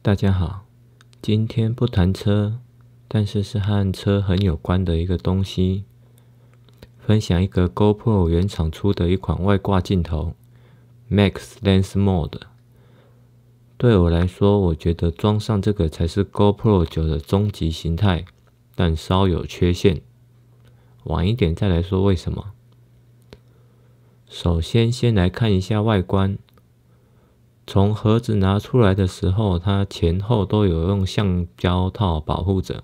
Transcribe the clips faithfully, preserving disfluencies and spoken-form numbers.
大家好，今天不谈车，但是是和车很有关的一个东西。分享一个 GoPro 原厂出的一款外挂镜头 Max Lens Mode。对我来说，我觉得装上这个才是 GoPro 九的终极形态，但稍有缺陷。晚一点再来说为什么。首先，先来看一下外观。从盒子拿出来的时候，它前后都有用橡胶套保护着。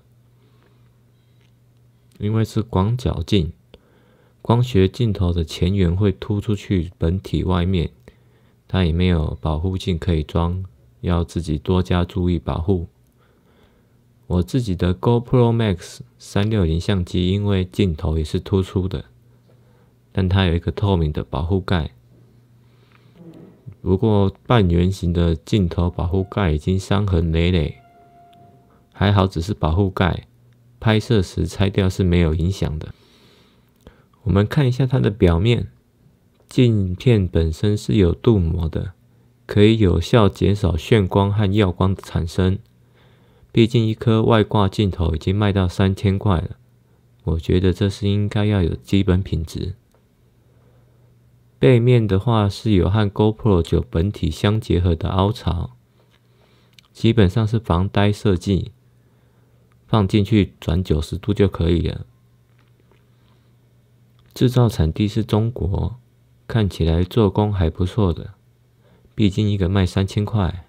因为是广角镜，光学镜头的前缘会突出去本体外面，它也没有保护镜可以装，要自己多加注意保护。我自己的 GoPro Max 三六零相机，因为镜头也是突出的，但它有一个透明的保护盖。不过半圆形的镜头保护盖已经伤痕累累，还好只是保护盖，拍摄时拆掉是没有影响的。我们看一下它的表面，镜片本身是有镀膜的，可以有效减少眩光和耀光的产生。毕竟一颗外挂镜头已经卖到三千块了，我觉得这是应该要有基本品质。背面的话是有和 GoPro 九本体相结合的凹槽，基本上是防呆设计，放进去转九十度就可以了。制造产地是中国，看起来做工还不错的，毕竟一个卖三千块。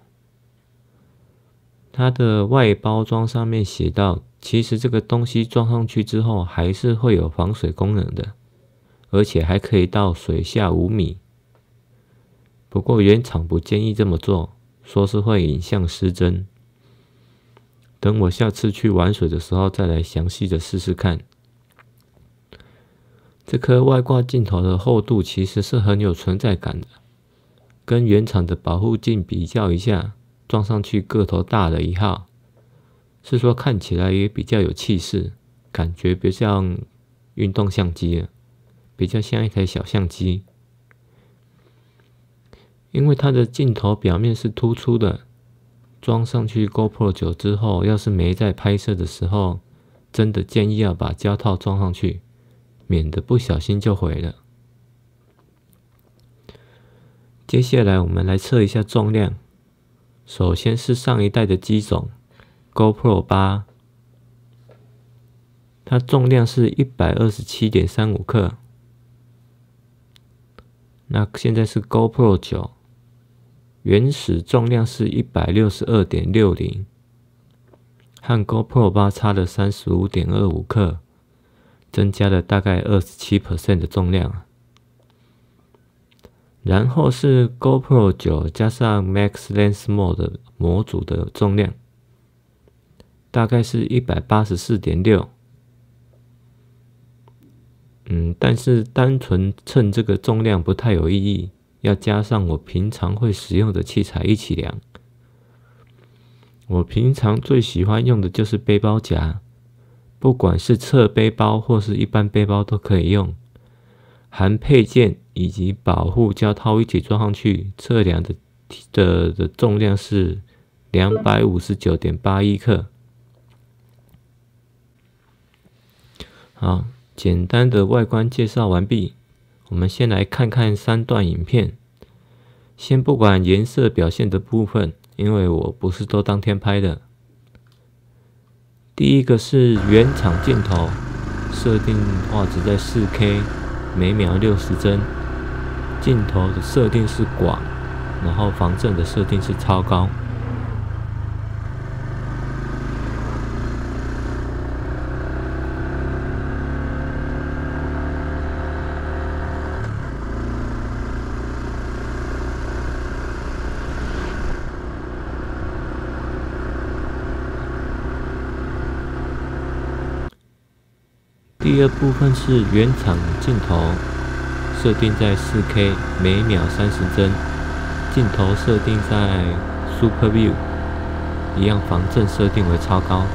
它的外包装上面写到，其实这个东西装上去之后还是会有防水功能的，而且还可以到水下五米。不过原厂不建议这么做，说是会影像失真。等我下次去玩水的时候再来详细的试试看。这颗外挂镜头的厚度其实是很有存在感的，跟原厂的保护镜比较一下，装上去个头大了一号，是说看起来也比较有气势，感觉不像运动相机了，比较像一台小相机。因为它的镜头表面是突出的，装上去 GoPro 九之后，要是没在拍摄的时候，真的建议要把胶套装上去，免得不小心就毁了。接下来我们来测一下重量。首先是上一代的机种 GoPro 八，它重量是 一百二十七点三五克。那现在是 GoPro 九，原始重量是 一百六十二点六零，和 GoPro 八差了 三十五点二五克，增加了大概 百分之二十七 的重量。然后是 GoPro 九加上 Max Lens Mode 模组的重量，大概是 一百八十四点六。嗯，但是单纯称这个重量不太有意义，要加上我平常会使用的器材一起量。我平常最喜欢用的就是背包夹，不管是侧背包或是一般背包都可以用，含配件以及保护胶套一起装上去，测量的的的重量是 两百五十九点八一克。好，简单的外观介绍完毕，我们先来看看三段影片。先不管颜色表现的部分，因为我不是都当天拍的。第一个是原厂镜头，设定画质在 四K， 每秒六十帧，镜头的设定是广，然后防震的设定是超高。第二部分是原厂镜头，设定在 四K， 每秒三十帧，镜头设定在 Super View， 一样防震设定为超高。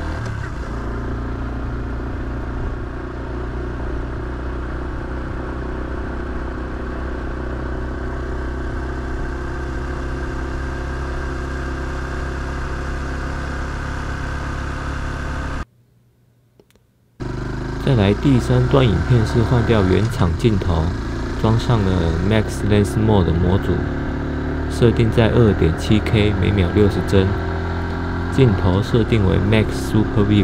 再来第三段影片是换掉原厂镜头，装上了 Max Lens Mode 模组，设定在 二点七K 每秒六十帧，镜头设定为 Max Super View。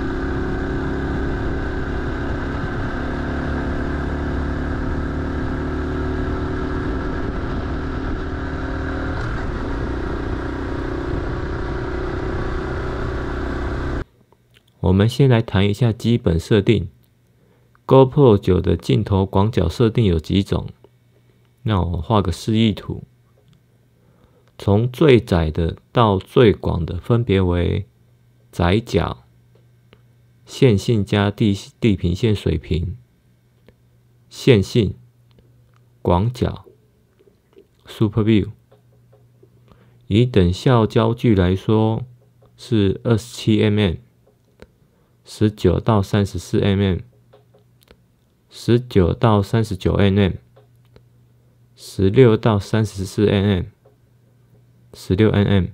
我们先来谈一下基本设定。GoPro 九的镜头广角设定有几种？那我画个示意图。从最窄的到最广的分别为窄角、线性加地地平线水平、线性、广角、Super View。以等效焦距来说是 二十七毫米。十九到三十四毫米，十九到三十九毫米，十六到三十四毫米，十六毫米。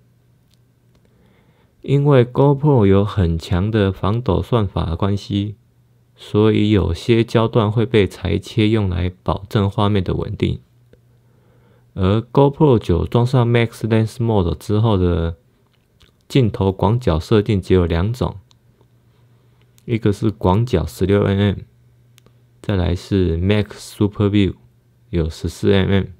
因为 GoPro 有很强的防抖算法的关系，所以有些焦段会被裁切用来保证画面的稳定。而 GoPro 九装上 Max Lens Mode 之后的镜头广角设定只有两种。一个是广角 十六毫米， 再来是 Max Super View 有 十四毫米。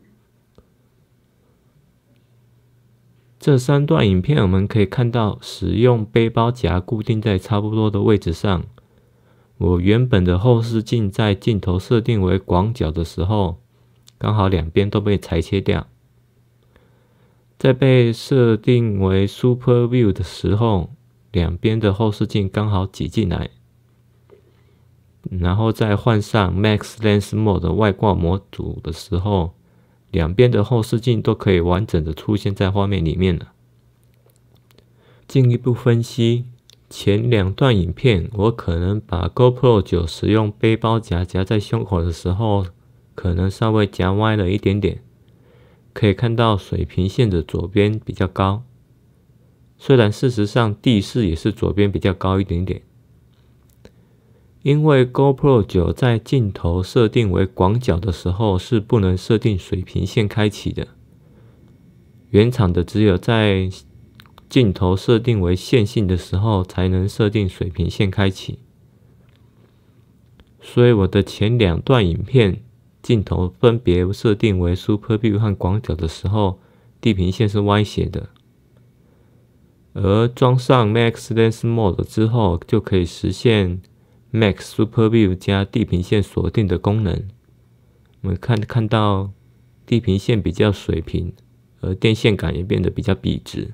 这三段影片我们可以看到，使用背包夹固定在差不多的位置上。我原本的后视镜在镜头设定为广角的时候，刚好两边都被裁切掉。在被设定为 Super View 的时候，两边的后视镜刚好挤进来，然后再换上 Max Lens Mode 外挂模组的时候，两边的后视镜都可以完整的出现在画面里面了。进一步分析，前两段影片我可能把 GoPro 九使用背包夹夹在胸口的时候，可能稍微夹歪了一点点，可以看到水平线的左边比较高。虽然事实上地势也是左边比较高一点点，因为 GoPro 九在镜头设定为广角的时候是不能设定水平线开启的，原厂的只有在镜头设定为线性的时候才能设定水平线开启。所以我的前两段影片镜头分别设定为 Super View 和广角的时候，地平线是歪斜的。而装上 Max Lens Mode 之后，就可以实现 Max Super View 加地平线锁定的功能。我们看看到地平线比较水平，而电线杆也变得比较笔直。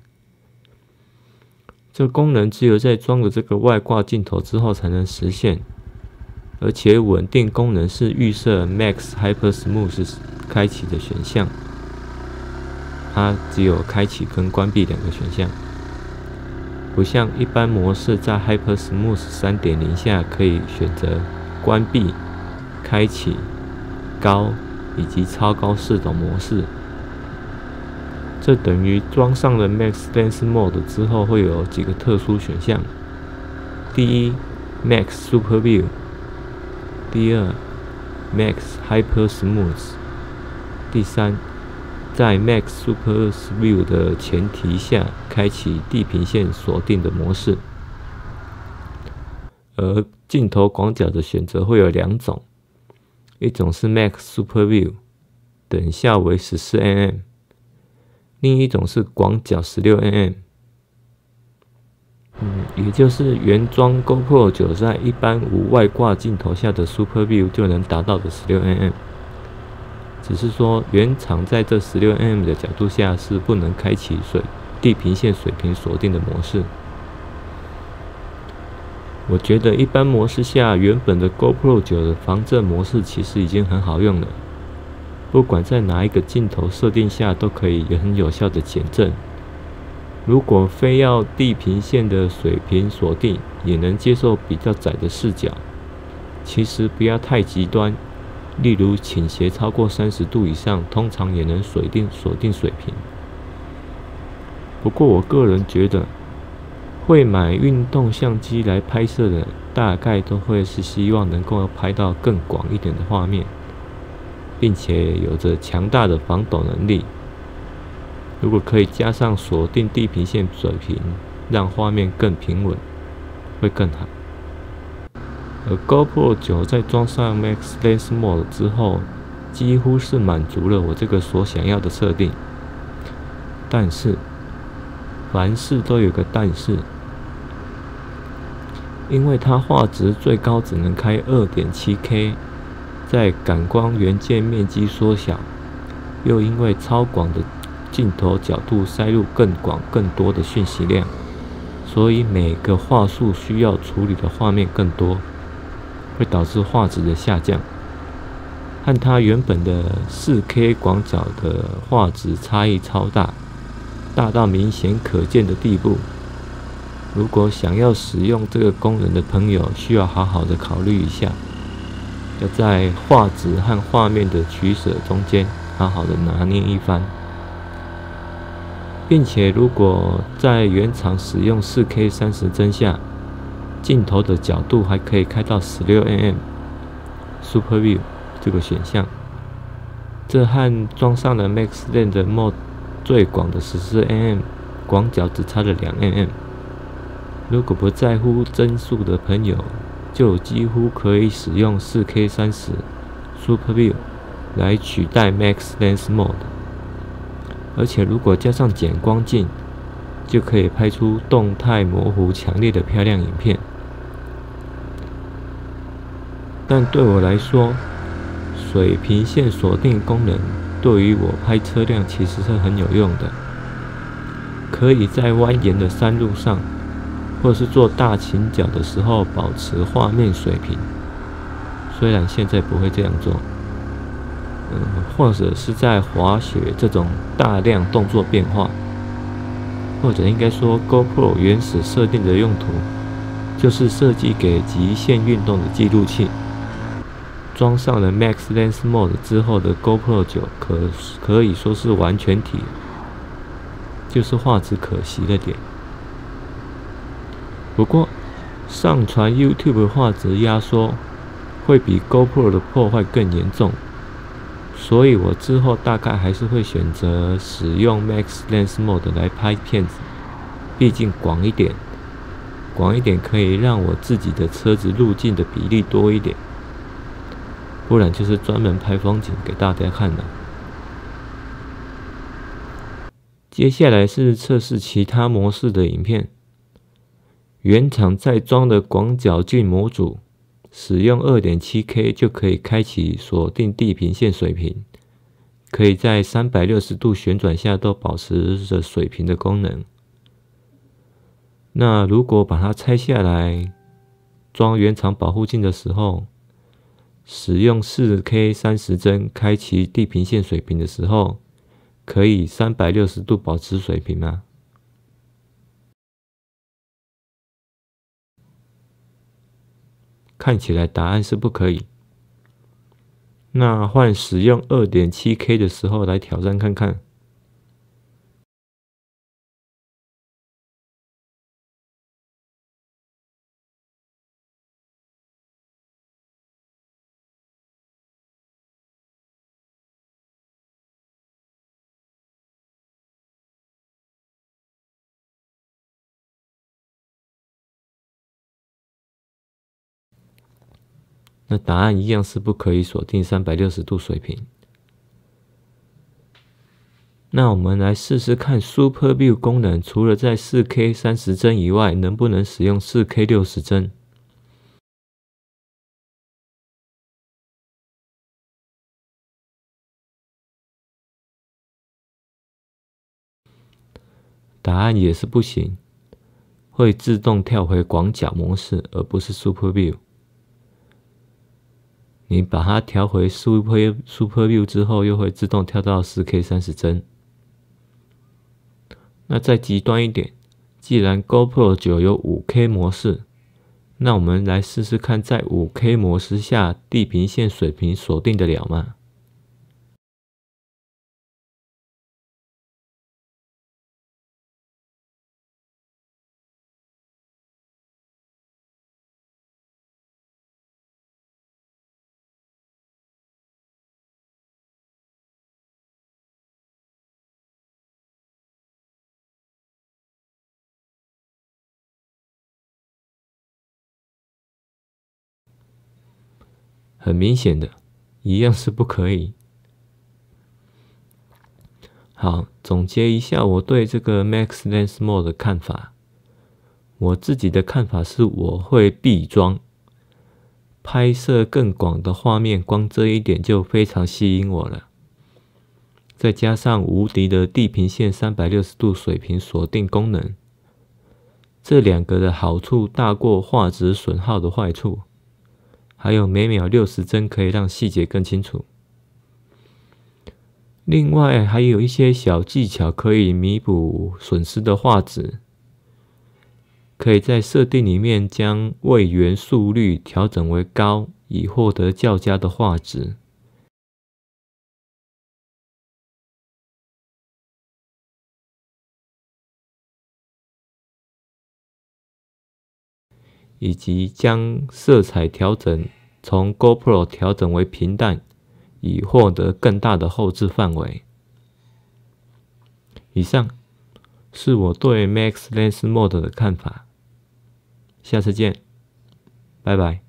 这功能只有在装了这个外挂镜头之后才能实现，而且稳定功能是预设 Max Hyper Smooth 开启的选项，它只有开启跟关闭两个选项。不像一般模式在 Hyper Smooth 三点零 下可以选择关闭、开启、高以及超高四种模式。这等于装上了 Max Lens Mode 之后会有几个特殊选项：第一 ，Max Super View； 第二 ，Max Hyper Smooth； 第三，在 Max Super View 的前提下，开启地平线锁定的模式。而镜头广角的选择会有两种，一种是 Max Super View， 等效为 十四毫米， 另一种是广角 十六毫米。嗯，也就是原装 GoPro 九在一般无外挂镜头下的 Super View 就能达到的十六毫米。只是说，原厂在这 十六毫米 的角度下是不能开启水地平线水平锁定的模式。我觉得一般模式下，原本的 GoPro 九的防震模式其实已经很好用了，不管在哪一个镜头设定下都可以很有效的减震。如果非要地平线的水平锁定，也能接受比较窄的视角，其实不要太极端。例如倾斜超过三十度以上，通常也能锁定锁定水平。不过我个人觉得， 会买运动相机来拍摄的，大概都会是希望能够拍到更广一点的画面，并且有着强大的防抖能力。如果可以加上锁定地平线水平，让画面更平稳，会更好。而 GoPro 九在装上 Max Lens Mode 之后，几乎是满足了我这个所想要的设定。但是，凡事都有个但是，因为它画质最高只能开 二点七 K， 在感光元件面积缩小，又因为超广的镜头角度塞入更广更多的讯息量，所以每个画素需要处理的画面更多，会导致画质的下降，和它原本的 四 K 广角的画质差异超大，大到明显可见的地步。如果想要使用这个功能的朋友，需要好好的考虑一下，要在画质和画面的取舍中间好好的拿捏一番。并且如果在原厂使用 四 K 三十帧下，镜头的角度还可以开到 十六 mm Super View 这个选项，这和装上了 Max Lens Mode 最广的 十四 mm 广角只差了两 mm。如果不在乎帧数的朋友，就几乎可以使用 四 K 三十 Super View 来取代 Max Lens Mode。而且如果加上减光镜，就可以拍出动态模糊强烈的漂亮影片。但对我来说，水平线锁定功能对于我拍车辆其实是很有用的，可以在蜿蜒的山路上，或是做大倾角的时候保持画面水平。虽然现在不会这样做，嗯，或者是在滑雪这种大量动作变化，或者应该说 GoPro 原始设定的用途，就是设计给极限运动的记录器。装上了 Max Lens Mode 之后的 GoPro 九可可以说是完全体，就是画质可惜了点。不过，上传 YouTube 画质压缩会比 GoPro 的破坏更严重，所以我之后大概还是会选择使用 Max Lens Mode 来拍片子，毕竟广一点，广一点可以让我自己的车子路径的比例多一点，不然就是专门拍风景给大家看的。接下来是测试其他模式的影片。原厂在装的广角镜模组，使用 二点七 K 就可以开启锁定地平线水平，可以在三百六十度旋转下都保持着水平的功能。那如果把它拆下来装原厂保护镜的时候，使用 四 K 三十帧开启地平线水平的时候，可以三百六十度保持水平吗？看起来答案是不可以。那换使用 二点七 K 的时候来挑战看看。那答案一样是不可以锁定三百六十度水平。那我们来试试看 Super View 功能，除了在 四 K 三十帧以外，能不能使用 四 K 六十帧？答案也是不行，会自动跳回广角模式，而不是 Super View。你把它调回 Super Super View 之后，又会自动跳到 四 K 三十帧。那再极端一点，既然 GoPro 九有 五 K 模式，那我们来试试看，在 五 K 模式下地平线水平锁定得了吗？ 很明显的，一样是不可以。好，总结一下我对这个 Max Lens Mode 的看法。我自己的看法是，我会闭装，拍摄更广的画面，光这一点就非常吸引我了。再加上无敌的地平线三百六十度水平锁定功能，这两个的好处大过画质损耗的坏处。还有每秒六十帧可以让细节更清楚。另外还有一些小技巧可以弥补损失的画质，可以在设定里面将位元速率调整为高，以获得较佳的画质。以及将色彩调整从 GoPro 调整为平淡，以获得更大的后置范围。以上是我对 Max Lens Mode 的看法，下次见，拜拜。